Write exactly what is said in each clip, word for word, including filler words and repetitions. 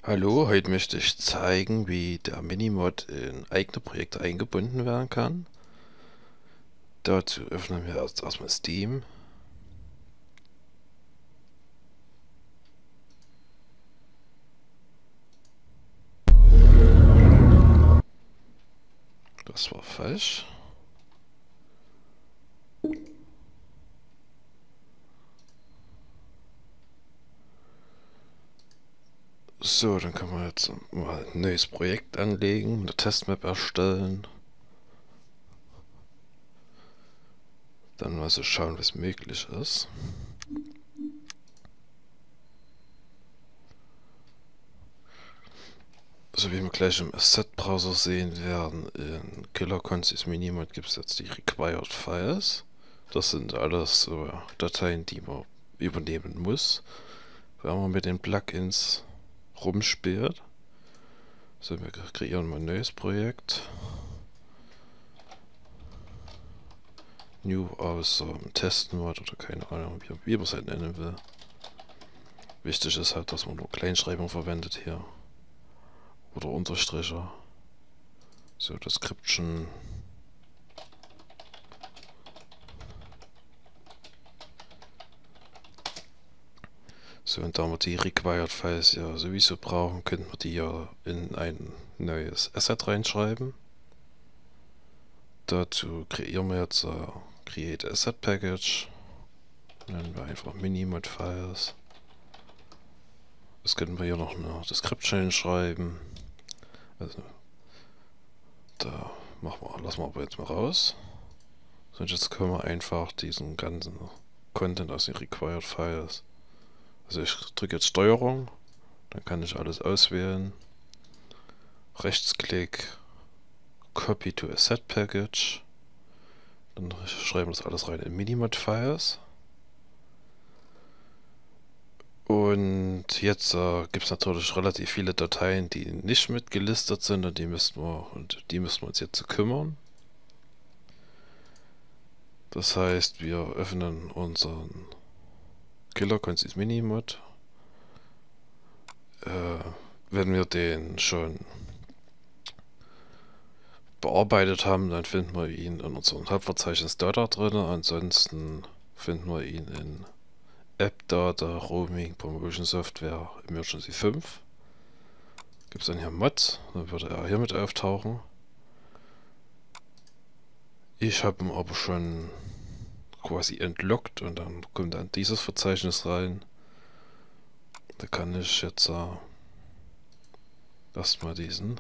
Hallo, heute möchte ich zeigen, wie der Minimod in eigene Projekte eingebunden werden kann. Dazu öffnen wir erst erstmal Steam. Das war falsch. So, dann können wir jetzt mal ein neues Projekt anlegen, eine Testmap erstellen. Dann mal so schauen, was möglich ist. So wie wir gleich im Asset-Browser sehen werden, in Killer Concis Minimod gibt es jetzt die Required Files. Das sind alles so Dateien, die man übernehmen muss, wenn man mit den Plugins rumspielt. So, wir kreieren mal ein neues Projekt. New aus ähm, Testmod oder keine Ahnung, wie, wie man es halt nennen will. Wichtig ist halt, dass man nur Kleinschreibung verwendet hier. Oder Unterstriche. So, Description. So, und da wir die Required Files ja sowieso brauchen, könnten wir die ja in ein neues Asset reinschreiben. Dazu kreieren wir jetzt uh, Create Asset Package. Nennen wir einfach Minimod Files. Das können wir hier noch eine Description hinschreiben. Also, da machen wir, lassen wir aber jetzt mal raus. So, und jetzt können wir einfach diesen ganzen Content aus den Required Files. Also ich drücke jetzt Steuerung, dann kann ich alles auswählen. Rechtsklick, Copy to Asset Package. Dann schreiben wir das alles rein in Minimod Files. Und jetzt äh, gibt es natürlich relativ viele Dateien, die nicht mitgelistet sind und die müssen wir und die müssen wir uns jetzt kümmern. Das heißt, wir öffnen unseren Killer Concis Minimod. Äh, wenn wir den schon bearbeitet haben, dann finden wir ihn in unserem Hauptverzeichnis Data drin. Ansonsten finden wir ihn in App Data, Roaming, Promotion Software, Emergency fünf. Gibt es dann hier Mods, dann würde er hier mit auftauchen. Ich habe ihn aber schon quasi entloggt und dann kommt dann dieses Verzeichnis rein. Da kann ich jetzt äh, erstmal diesen.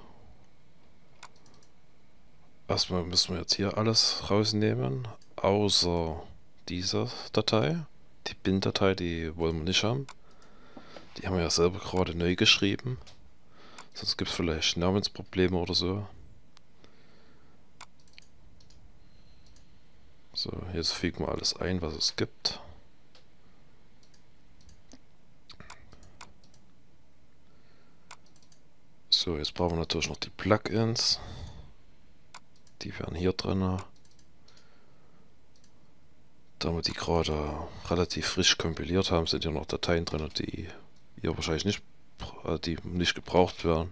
Erstmal müssen wir jetzt hier alles rausnehmen, außer diese Datei. Die Bin-Datei, die wollen wir nicht haben. Die haben wir ja selber gerade neu geschrieben. Sonst gibt es vielleicht Namensprobleme oder so. So, jetzt fügen wir alles ein, was es gibt. So, jetzt brauchen wir natürlich noch die Plugins. Die werden hier drin. Da wir die gerade relativ frisch kompiliert haben, sind hier noch Dateien drin, die hier wahrscheinlich nicht, die nicht gebraucht werden.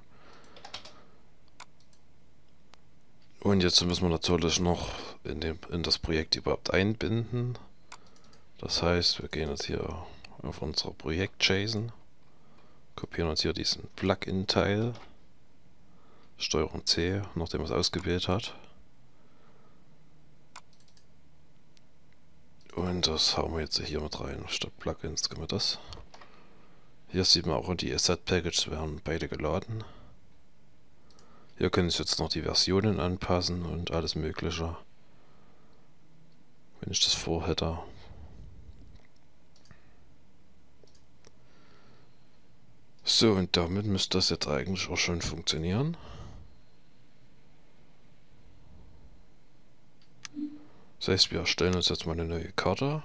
Und jetzt müssen wir natürlich noch in, dem, in das Projekt überhaupt einbinden. Das heißt, wir gehen jetzt hier auf unser Projekt JSON, kopieren uns hier diesen Plugin-Teil, Steuerung C, nachdem man es ausgewählt hat. Und das hauen wir jetzt hier mit rein. Statt Plugins können wir das. Hier sieht man auch, die Asset Packages werden beide geladen. Hier können sich jetzt noch die Versionen anpassen und alles mögliche, wenn ich das vorhätte. So, und damit müsste das jetzt eigentlich auch schon funktionieren. Das heißt, wir erstellen uns jetzt mal eine neue Karte.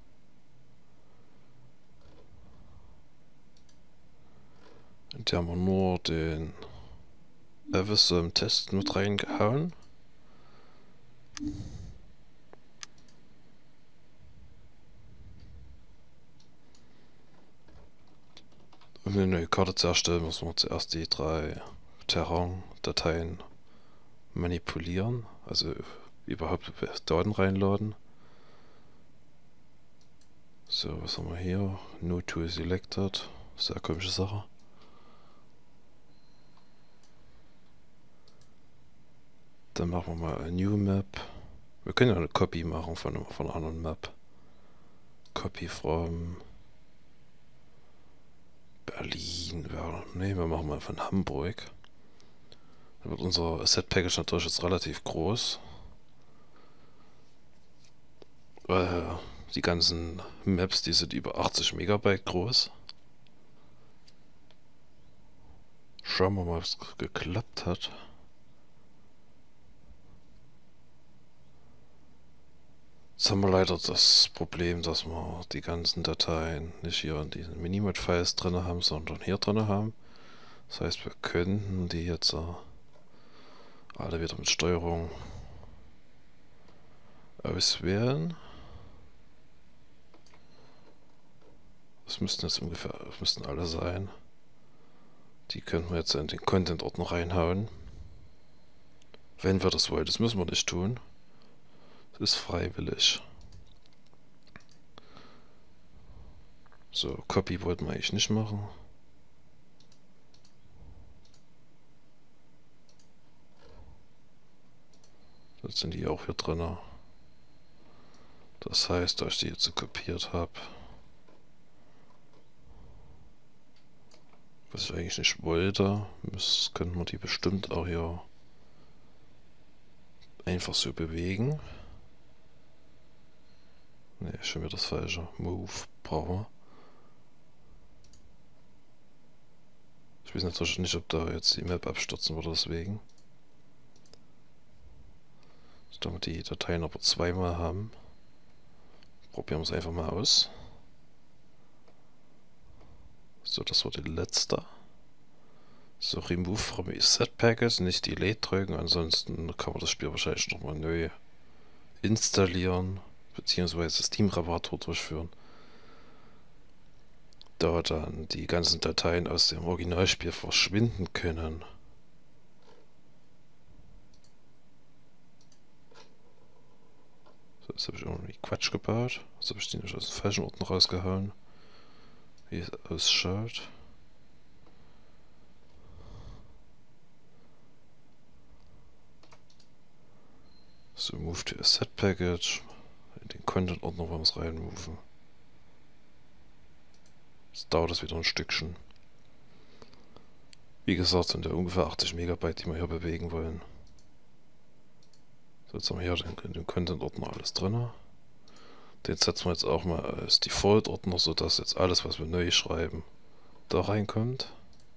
In der haben wir nur den Avicem-Test mit reingehauen. Um eine neue Karte zu erstellen, müssen wir zuerst die drei Terrain-Dateien manipulieren, also überhaupt Daten reinladen. So, was haben wir hier? No Tool Selected. Sehr komische Sache. Dann machen wir mal eine New Map. Wir können ja eine Copy machen von, von einer anderen Map. Copy from Berlin. Ja, ne, wir machen mal von Hamburg. Dann wird unser Asset Package natürlich jetzt relativ groß. Weil die ganzen Maps, die sind über achtzig Megabyte groß. Schauen wir mal, ob es geklappt hat. Jetzt haben wir leider das Problem, dass wir die ganzen Dateien nicht hier in diesen Minimod-Files drin haben, sondern hier drin haben. Das heißt, wir könnten die jetzt alle wieder mit Steuerung auswählen. Das müssten jetzt ungefähr, das müssten alle sein. Die könnten wir jetzt in den Content-Ordner reinhauen. Wenn wir das wollen, das müssen wir nicht tun. Das ist freiwillig. So, Copy wollten wir eigentlich nicht machen. Jetzt sind die auch hier drin. Das heißt, da ich die jetzt so kopiert habe, was ich eigentlich nicht wollte, das können wir die bestimmt auch hier einfach so bewegen. Ne, schon wieder das falsche. Move brauchen wir. Ich weiß natürlich nicht, ob da jetzt die Map abstürzen würde deswegen. Da wir die Dateien aber zweimal haben, probieren wir es einfach mal aus. So, das war die letzte. So, Remove from Asset Package, nicht Delete drücken, ansonsten kann man das Spiel wahrscheinlich nochmal neu installieren, beziehungsweise Systemreparatur durchführen. Da dann die ganzen Dateien aus dem Originalspiel verschwinden können. So, jetzt habe ich irgendwie Quatsch gebaut. Jetzt habe ich die nicht aus dem falschen Ordner rausgehauen. Wie es ausschaut. So, Move to Asset Package. In den Content-Ordner wollen wir es reinmoven. Jetzt dauert das wieder ein Stückchen. Wie gesagt, sind ja ungefähr achtzig Megabyte, die wir hier bewegen wollen. So, jetzt haben wir hier in dem Content-Ordner alles drin. Den setzen wir jetzt auch mal als Default-Ordner, sodass jetzt alles, was wir neu schreiben, da reinkommt.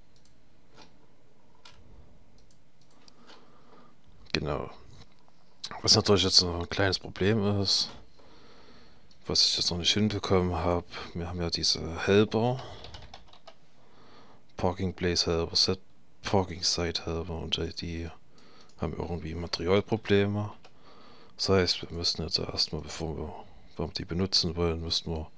Genau. Was natürlich jetzt noch ein kleines Problem ist, was ich jetzt noch nicht hinbekommen habe, wir haben ja diese Helper, Parking Place Helper, Set Parking Site Helper, und die haben irgendwie Materialprobleme. Das heißt, wir müssen jetzt erstmal, bevor wir, bevor wir die benutzen wollen, müssen wir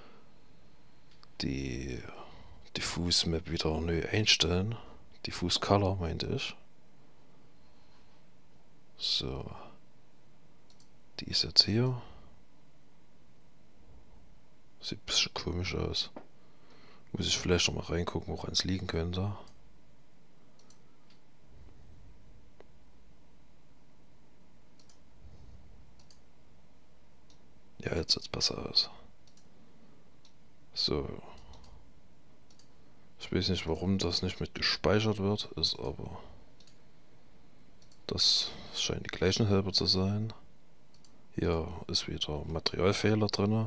die Diffuse Map wieder neu einstellen. Diffuse Color meinte ich. So. Die ist jetzt hier. Sieht ein bisschen komisch aus. Muss ich vielleicht noch mal reingucken, woran es liegen könnte. Ja, jetzt sieht es besser aus. So. Ich weiß nicht, warum das nicht mit gespeichert wird, ist aber... Das scheinen die gleichen Helper zu sein. Hier ist wieder Materialfehler drin.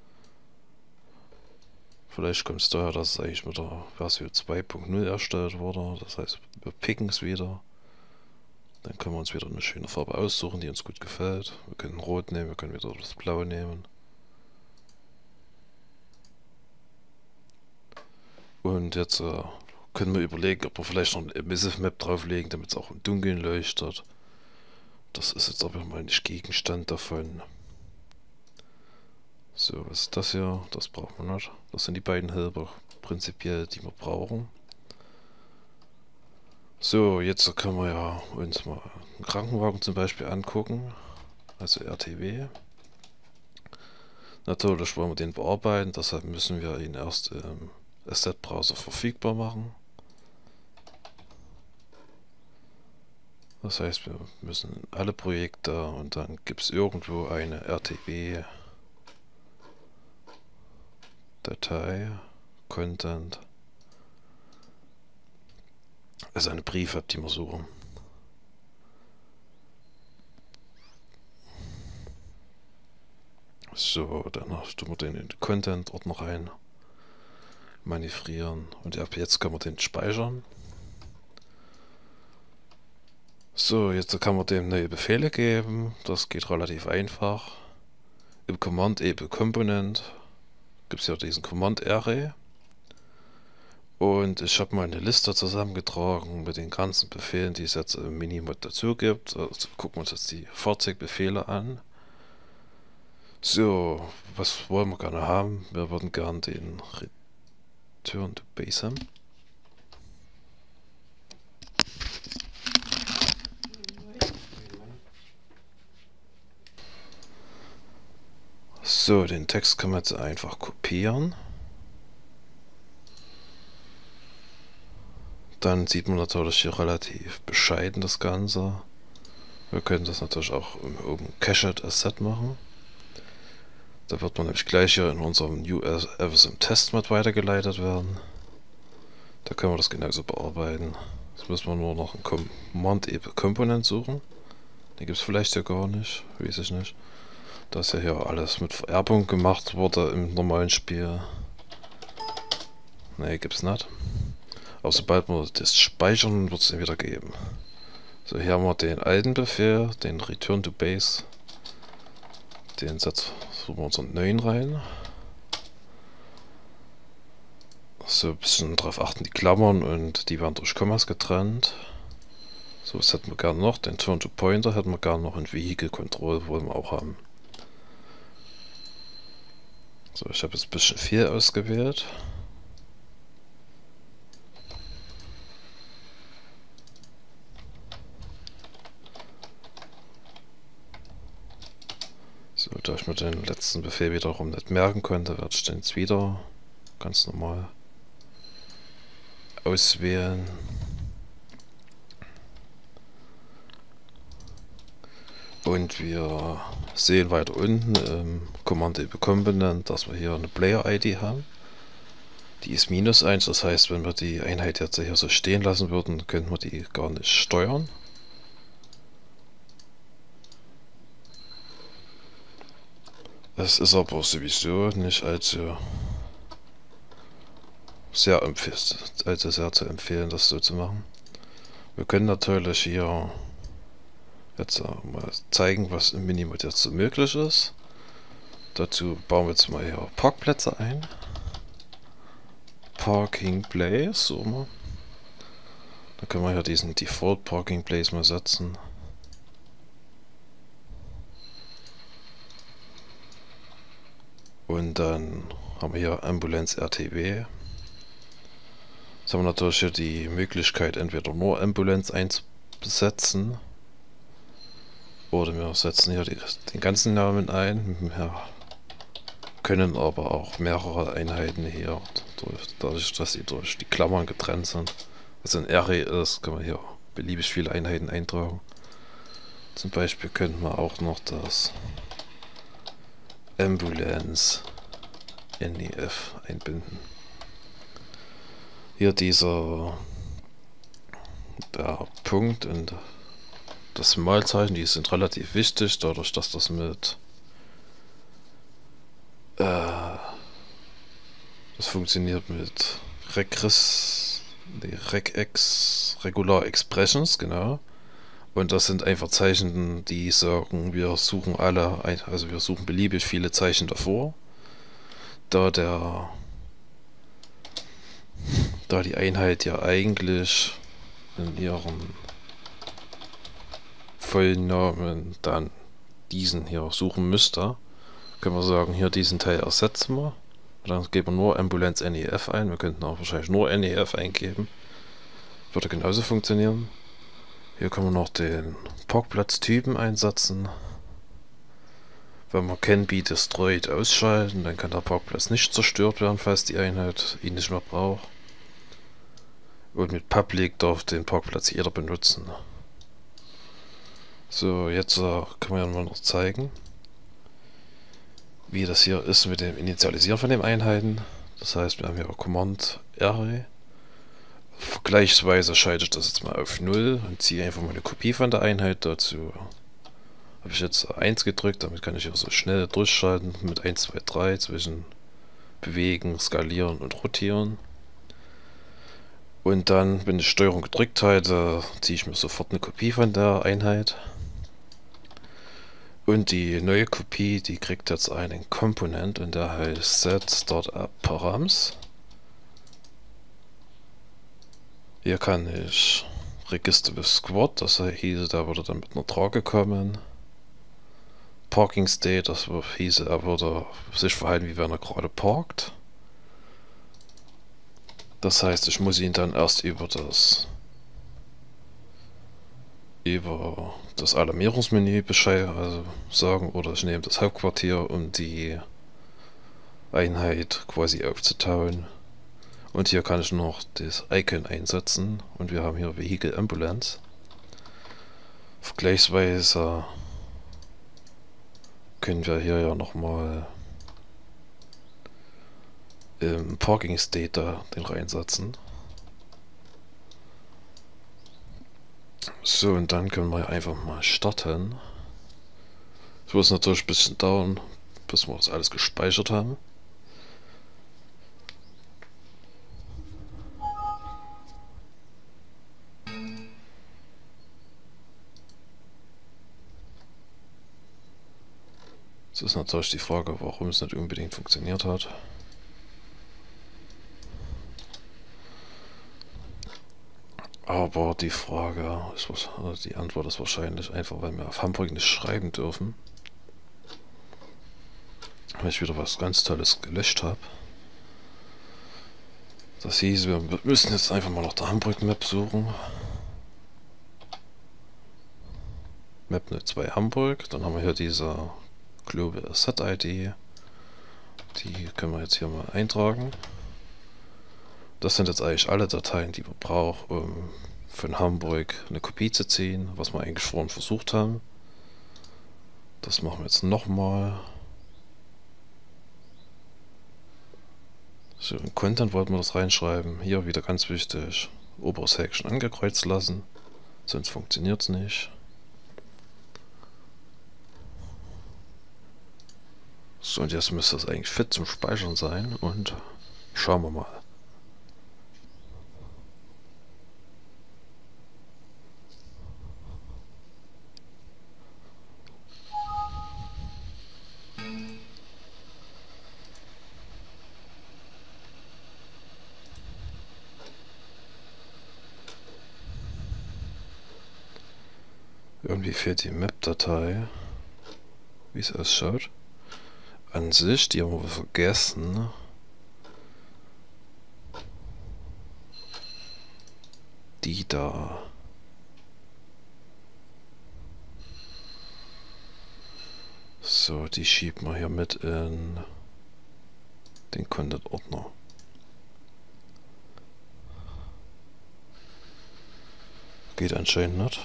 Vielleicht kommt es daher, dass es eigentlich mit der Version zwei Punkt null erstellt wurde. Das heißt, wir picken es wieder. Dann können wir uns wieder eine schöne Farbe aussuchen, die uns gut gefällt. Wir können Rot nehmen, wir können wieder das Blau nehmen. Und jetzt äh, können wir überlegen, ob wir vielleicht noch eine Emissive Map drauflegen, damit es auch im Dunkeln leuchtet. Das ist jetzt aber mal nicht Gegenstand davon. So, was ist das hier? Das brauchen wir nicht. Das sind die beiden Helper. prinzipiell, die wir brauchen. So, jetzt können wir ja uns mal einen Krankenwagen zum Beispiel angucken, also R T W. Natürlich wollen wir den bearbeiten, deshalb müssen wir ihn erst im Asset-Browser verfügbar machen. Das heißt, wir müssen alle Projekte und dann gibt es irgendwo eine R T W-Datei, Content, also eine Brief-App, die wir suchen. So, danach tun wir den in den Content-Ordner rein, manövrieren und ab jetzt können wir den speichern. So, jetzt kann man dem neue Befehle geben, das geht relativ einfach. Im Command-Able Component gibt es ja diesen Command-Array und ich habe mal eine Liste zusammengetragen mit den ganzen Befehlen, die es jetzt im Minimod dazu gibt. Also gucken wir uns jetzt die Fahrzeugbefehle an. So, was wollen wir gerne haben? Wir würden gerne den Return to Base haben. So, den Text können wir jetzt einfach kopieren. Dann sieht man natürlich hier relativ bescheiden das Ganze. Wir können das natürlich auch oben Cached Asset machen. Da wird man nämlich gleich hier in unserem New F S M Test mit weitergeleitet werden. Da können wir das genauso bearbeiten. Jetzt müssen wir nur noch einen Command-Able Component suchen. Den gibt es vielleicht ja gar nicht, weiß ich nicht. Da ist ja hier alles mit Vererbung gemacht wurde im normalen Spiel. Ne, gibt's nicht. Aber sobald wir das speichern, wird es den wieder geben. So, hier haben wir den alten Befehl, den Return to Base. Den setzen wir unseren neuen rein. So, ein bisschen darauf achten, die Klammern und die werden durch Kommas getrennt. So, was hätten wir gerne noch? Den Turn to Pointer hätten wir gerne noch, ein Vehicle Control wollen wir auch haben. So, ich habe jetzt ein bisschen viel ausgewählt. So, da ich mir den letzten Befehl wiederum nicht merken konnte, werde ich den jetzt wieder ganz normal auswählen. Und wir sehen weiter unten im Command-Able Component, dass wir hier eine Player-I D haben. Die ist minus eins, das heißt, wenn wir die Einheit jetzt hier so stehen lassen würden, könnten wir die gar nicht steuern. Es ist aber sowieso nicht allzu sehr, also sehr zu empfehlen, das so zu machen. Wir können natürlich hier jetzt mal zeigen, was im Minimod jetzt so möglich ist. Dazu bauen wir jetzt mal hier Parkplätze ein. Parking Place, so mal. Dann können wir hier diesen Default Parking Place mal setzen. Und dann haben wir hier Ambulance R T W. Jetzt haben wir natürlich hier die Möglichkeit, entweder nur Ambulance einzusetzen. Oder wir setzen hier die, den ganzen Namen ein. Wir können aber auch mehrere Einheiten hier, durch, dadurch, dass sie durch die Klammern getrennt sind. Also ein Array ist, kann man hier beliebig viele Einheiten eintragen. Zum Beispiel könnten wir auch noch das Ambulance N E F einbinden. Hier dieser der Punkt und das Malzeichen, die sind relativ wichtig, dadurch, dass das mit äh, das funktioniert mit Regress, nee, Regex, Regular Expressions, genau. Und das sind einfach Zeichen, die sagen, wir suchen alle, also wir suchen beliebig viele Zeichen davor, da der, da die Einheit ja eigentlich in ihrem vollen Namen dann diesen hier suchen müsste, können wir sagen, hier diesen Teil ersetzen wir Dann geben wir nur Ambulanz N E F ein. Wir könnten auch wahrscheinlich nur N E F eingeben. Würde genauso funktionieren. Hier können wir noch den Parkplatztypen einsetzen. Wenn wir Can Be Destroyed ausschalten, dann kann der Parkplatz nicht zerstört werden, falls die Einheit ihn nicht mehr braucht. Und mit Public darf den Parkplatz jeder benutzen. So, jetzt äh, können wir ja mal noch zeigen, wie das hier ist mit dem Initialisieren von den Einheiten. Das heißt, wir haben hier Command R. Vergleichsweise schalte ich das jetzt mal auf null und ziehe einfach mal eine Kopie von der Einheit. Dazu habe ich jetzt eins gedrückt, damit kann ich hier so schnell durchschalten mit eins, zwei, drei zwischen bewegen, skalieren und rotieren. Und dann, wenn ich Steuerung gedrückt halte, ziehe ich mir sofort eine Kopie von der Einheit. Und die neue Kopie, die kriegt jetzt einen Komponent und der heißt Set Startup Params. Hier kann ich Register with Squad, das hieße, da würde dann mit einer Trage kommen. Parking State, das hieße, er würde sich verhalten, wie wenn er gerade parkt. Das heißt, ich muss ihn dann erst über das über das Alarmierungsmenü Bescheid also sagen, oder ich nehme das Hauptquartier, um die Einheit quasi aufzutauen. Und hier kann ich noch das Icon einsetzen und wir haben hier Vehicle Ambulance. Vergleichsweise können wir hier ja nochmal im Parking State da den reinsetzen. So, und dann können wir einfach mal starten. Es wird natürlich ein bisschen dauern, bis wir das alles gespeichert haben. Es ist natürlich die Frage, warum es nicht unbedingt funktioniert hat. Aber die Frage, ist, also die Antwort ist wahrscheinlich einfach, weil wir auf Hamburg nicht schreiben dürfen. Weil ich wieder was ganz Tolles gelöscht habe. Das hieß, wir müssen jetzt einfach mal nach der Hamburg-Map suchen. Map null zwei Hamburg, dann haben wir hier diese Global Asset I D. Die können wir jetzt hier mal eintragen. Das sind jetzt eigentlich alle Dateien, die wir brauchen, um von Hamburg eine Kopie zu ziehen, was wir eigentlich vorhin versucht haben. Das machen wir jetzt nochmal. So, im Content wollten wir das reinschreiben. Hier wieder ganz wichtig, oberes Häkchen angekreuzt lassen, sonst funktioniert es nicht. So, und jetzt müsste das eigentlich fit zum Speichern sein und schauen wir mal. Irgendwie fehlt die Map-Datei, wie es ausschaut. An sich, die haben wir vergessen. Die da. So, die schieben wir hier mit in den Content-Ordner. Geht anscheinend nicht.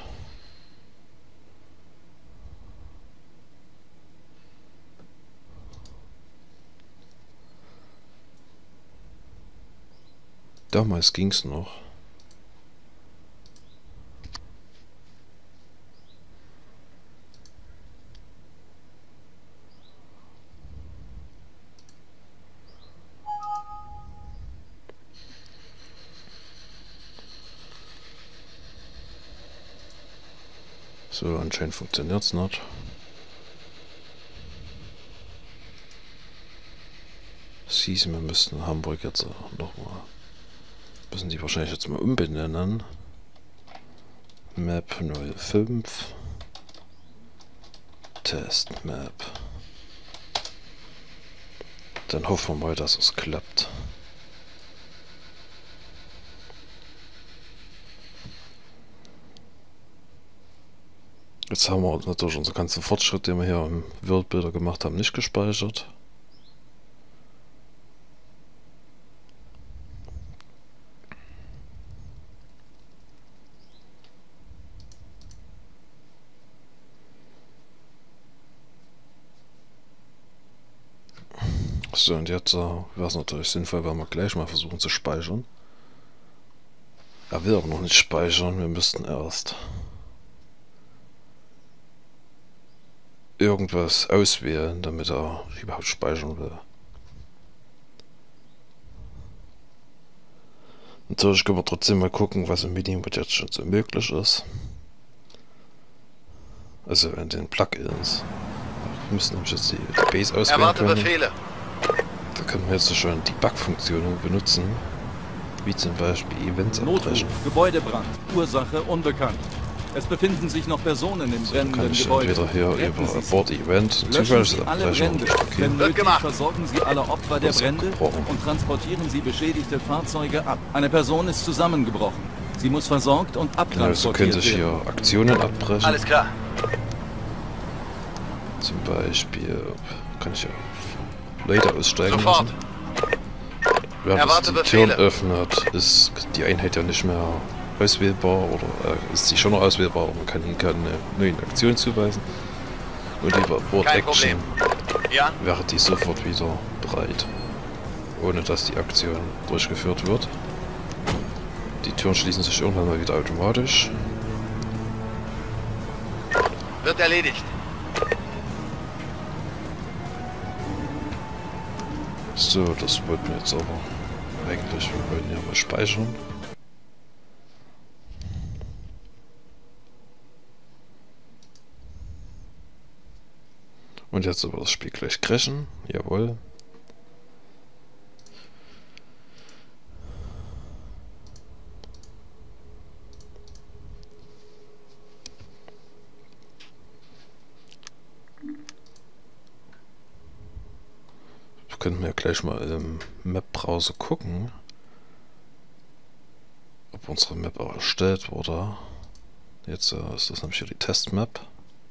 Damals ging's noch. So, anscheinend funktioniert es nicht. Siehst du, wir müssten Hamburg jetzt nochmal. Müssen die wahrscheinlich jetzt mal umbenennen. Map null fünf. Test Map. Dann hoffen wir mal, dass es klappt. Jetzt haben wir natürlich unseren ganzen Fortschritt, den wir hier im World-Builder gemacht haben, nicht gespeichert. So, und jetzt äh, wäre es natürlich sinnvoll, wenn wir gleich mal versuchen zu speichern. Er will aber noch nicht speichern, wir müssten erst irgendwas auswählen, damit er überhaupt speichern will. Natürlich können wir trotzdem mal gucken, was im Minimod jetzt schon so möglich ist. Also in den Plugins. Wir müssen nämlich jetzt die, die Base auswählen Erwarte können. Befehle. Da können wir jetzt schon die Bug-Funktionen benutzen. Wie zum Beispiel Events abbrechen. Notruf, Gebäudebrand, Ursache unbekannt. Es befinden sich noch Personen im So, dann brennenden kann ich Gebäude. entweder hier Retten über Sie sie. Abort Event Löschen zufällig Sie alle abbrechen. Brände. Okay. Wenn Wird nötig, gemacht. versorgen Sie alle Opfer der Das ist Brände abgebrochen. und transportieren Sie beschädigte Fahrzeuge ab. Eine Person ist zusammengebrochen. Sie muss versorgt und Also abtransportiert könnte ich werden. hier Aktionen abbrechen. Alles klar. Zum Beispiel kann ich ja Leute aussteigen Sofort. lassen. Während es Erwarte die Türen Befehle. öffnet, ist die Einheit ja nicht mehr auswählbar oder äh, ist sie schon noch auswählbar, aber man kann ihnen keine neuen Aktionen zuweisen. Und über Board Kein Action Problem. Ja, wäre die sofort wieder bereit, ohne dass die Aktion durchgeführt wird. Die Türen schließen sich irgendwann mal wieder automatisch. wird erledigt. So, das wollten wir jetzt aber eigentlich, wir wollten ja mal speichern. Und jetzt aber das Spiel gleich crashen, jawohl. Könnten wir gleich mal im Map-Browser gucken, ob unsere Map auch erstellt wurde. Jetzt äh, ist das nämlich hier die Test-Map.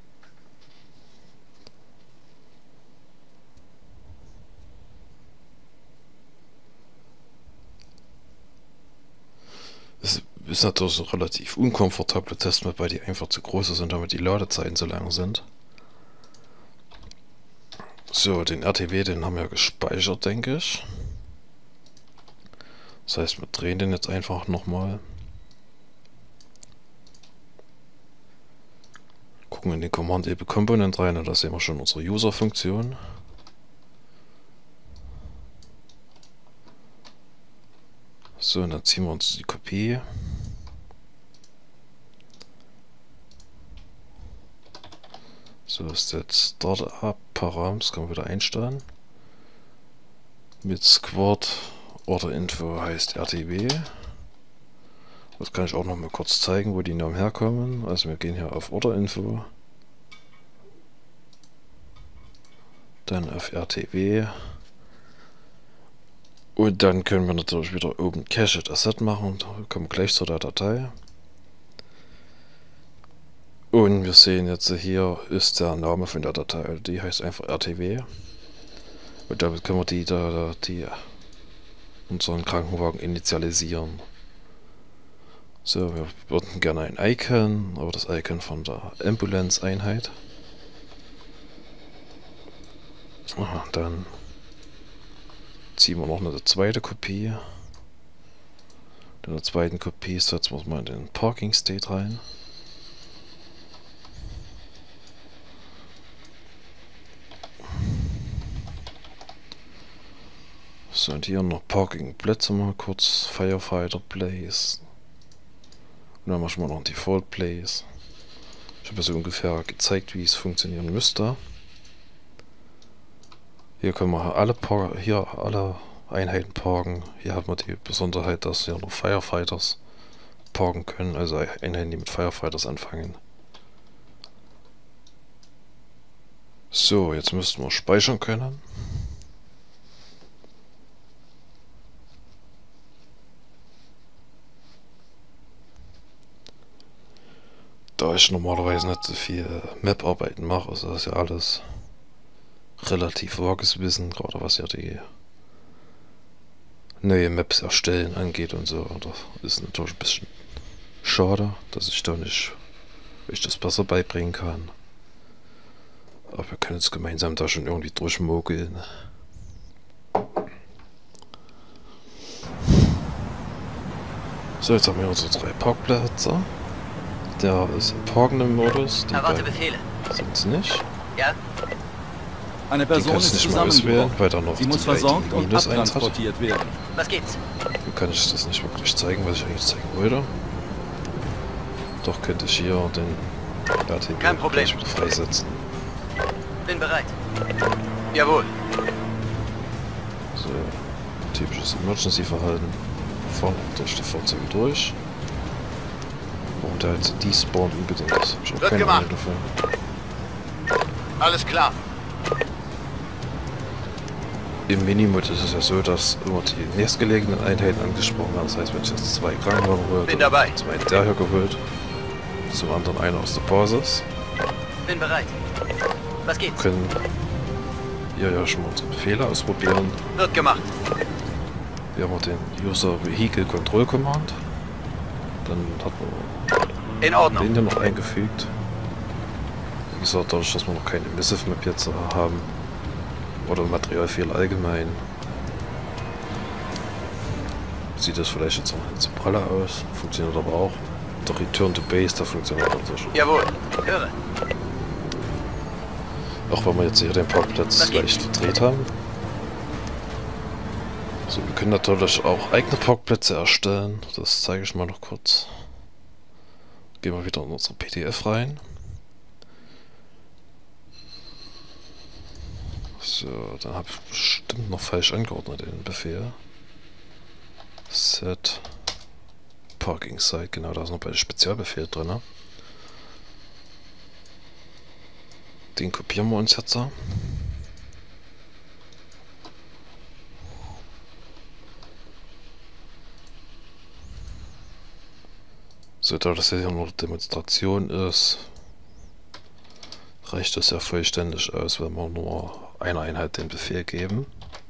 Es ist natürlich eine relativ unkomfortable Testmap, weil die einfach zu groß ist und damit die Ladezeiten so lang sind. So, den R T W, den haben wir gespeichert, denke ich. Das heißt, wir drehen den jetzt einfach nochmal. Gucken in den Command-Able Component rein und da sehen wir schon unsere User-Funktion. So, und dann ziehen wir uns die Kopie. So ist jetzt Startup Param, das können wir wieder einstellen. Mit Squad Order Info heißt R T W. Das kann ich auch noch mal kurz zeigen, wo die Namen herkommen. Also wir gehen hier auf Order Info. Dann auf R T W. Und dann können wir natürlich wieder oben Cached Asset machen und kommen gleich zu der Datei. Und wir sehen jetzt, hier ist der Name von der Datei, die heißt einfach R T W. Und damit können wir die, da, die unseren Krankenwagen initialisieren. So, wir würden gerne ein Icon, aber das Icon von der Ambulance-Einheit. Dann ziehen wir noch eine zweite Kopie. In der zweiten Kopie setzen wir es mal in den Parking State rein. So, und hier noch Parking-Plätze mal kurz. Firefighter Place. Und dann machen wir noch einen Default Place. Ich habe so ungefähr gezeigt, wie es funktionieren müsste. Hier können wir alle, Par hier alle Einheiten parken. Hier haben wir die Besonderheit, dass hier nur Firefighters parken können. Also Einheiten, die mit Firefighters anfangen. So, jetzt müssten wir speichern können. Da ich normalerweise nicht so viel Map-Arbeiten mache, ist das ja alles relativ vages Wissen, gerade was ja die neue Maps erstellen angeht und so. Das ist natürlich ein bisschen schade, dass ich da nicht ich das besser beibringen kann. Aber wir können uns gemeinsam da schon irgendwie durchmogeln. So, jetzt haben wir unsere drei Parkplätze. Der ist im parkenden Modus. Die Erwarte Befehle. sind es nicht. Ja? Eine Die Person kannst du ist nicht mal auswählen, zusammengebrochen. weil da noch Sie muss die I D versorgt und minus eins hat. abtransportiert werden. Was gibt's? Dann kann ich das nicht wirklich zeigen, was ich eigentlich zeigen wollte. Doch könnte ich hier den R T B Kein Problem. gleich wieder freisetzen. Bin bereit. Jawohl. So, typisches Emergency-Verhalten. Fahren durch die Fahrzeuge durch. Und der jetzt despawnt unbedingt. Das hab ich auch Wird keine gemacht. Ahnung davon. Alles klar. Im Minimod ist es ja so, dass immer die nächstgelegenen Einheiten angesprochen werden. Das heißt, wenn ich jetzt zwei Krankenwagen hole, Bin dann dabei. zum einen der hier geholt, zum anderen einer aus der Basis. Bin bereit. Was Wir gibt's? können hier ja schon mal unsere Befehle ausprobieren. Wird gemacht. Wir haben den User Vehicle Control Command. Dann hat man In Ordnung. den hier noch eingefügt. Wie gesagt, dadurch, dass wir noch keine Missive Map jetzt haben. Oder Materialfehler allgemein. Sieht das vielleicht jetzt noch nicht so pralle aus. Funktioniert aber auch. Der Return to Base, da funktioniert das schon. Jawohl. Höre. Auch wenn wir jetzt hier den Parkplatz Was leicht gibt's? verdreht haben. So, wir können natürlich auch eigene Parkplätze erstellen. Das zeige ich mal noch kurz. Gehen wir wieder in unsere P D F rein. So, dann habe ich bestimmt noch falsch angeordnet den Befehl. Set Parking Site, genau, da ist noch bei dem Spezialbefehl drin. Den kopieren wir uns jetzt. So, da das hier nur eine Demonstration ist, reicht das ja vollständig aus, wenn wir nur einer Einheit den Befehl geben.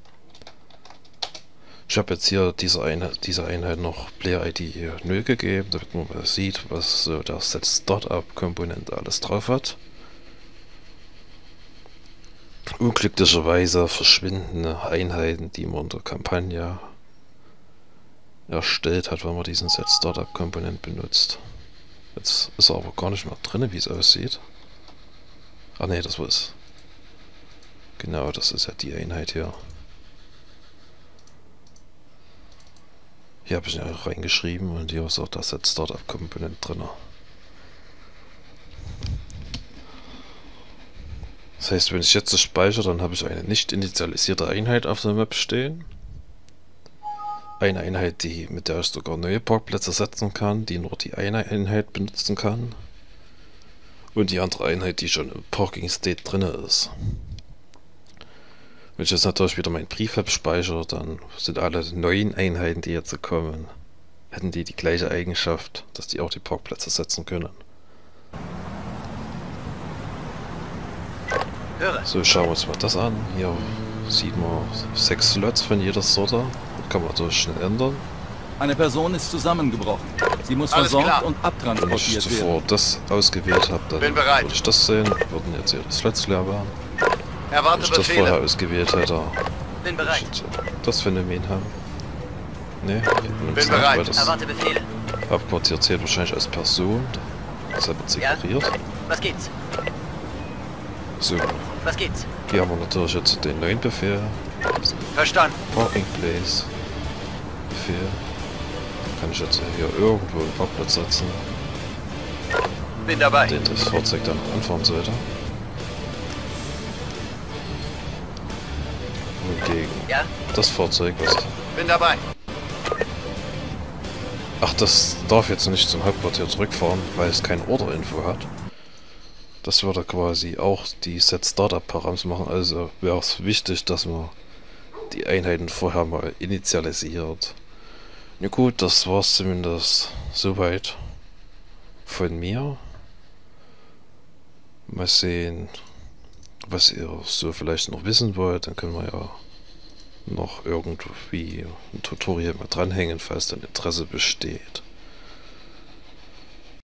Ich habe jetzt hier dieser Einheit, dieser Einheit noch Player I D null gegeben, damit man mal sieht, was so der Set Startup Komponente alles drauf hat. Unglücklicherweise verschwindende Einheiten, die man in der Kampagne erstellt hat, wenn man diesen Set Startup Komponent benutzt. Jetzt ist er aber gar nicht mehr drin, wie es aussieht. Ah ne, das war's. Genau, das ist ja die Einheit hier. Hier habe ich ihn ja reingeschrieben und hier ist auch das Set Startup Komponent drin. Das heißt, wenn ich jetzt das speichere, dann habe ich eine nicht initialisierte Einheit auf der Map stehen. Eine Einheit, die, mit der ich sogar neue Parkplätze setzen kann, die nur die eine Einheit benutzen kann. Und die andere Einheit, die schon im Parking State drin ist. Wenn ich jetzt natürlich wieder mein Prefab speichere, dann sind alle neuen Einheiten, die jetzt kommen, hätten die die gleiche Eigenschaft, dass die auch die Parkplätze setzen können. Höre. So, schauen wir uns mal das an. Hier sieht man sechs Slots von jeder Sorte. Das kann man natürlich schnell ändern. Eine Person ist zusammengebrochen. Sie muss Alles versorgt klar. und Wenn ich abtransportiert zuvor werden. das ausgewählt habe, dann Bin bereit. würde ich das sehen. Würden jetzt hier die Slots leer werden. Wenn Erwarte ich das vorher Befehle. ausgewählt hätte, Bin würde ich bereit. jetzt das Phänomen haben. Ne, Bin bereit. weil das Erwarte Befehle. abquartiert zählt wahrscheinlich als Person. Deshalb wird Ja? separiert. Was gibt's? So, Was gibt's? hier haben wir natürlich jetzt den neuen Befehl. Verstanden. Parking Place. Befehl. Kann ich jetzt hier irgendwo einen Parkplatz setzen, Bin dabei. den das Fahrzeug dann noch anfahren sollte. Hingegen Ja? das Fahrzeug, was... Bin dabei. Ach, das darf jetzt nicht zum Hauptquartier zurückfahren, weil es kein Order-Info hat. Das würde quasi auch die Set Startup Params machen, also wäre es wichtig, dass man die Einheiten vorher mal initialisiert. Ja gut, das war es zumindest soweit von mir. Mal sehen, was ihr so vielleicht noch wissen wollt. Dann können wir ja noch irgendwie ein Tutorial mal dranhängen, falls dann Interesse besteht.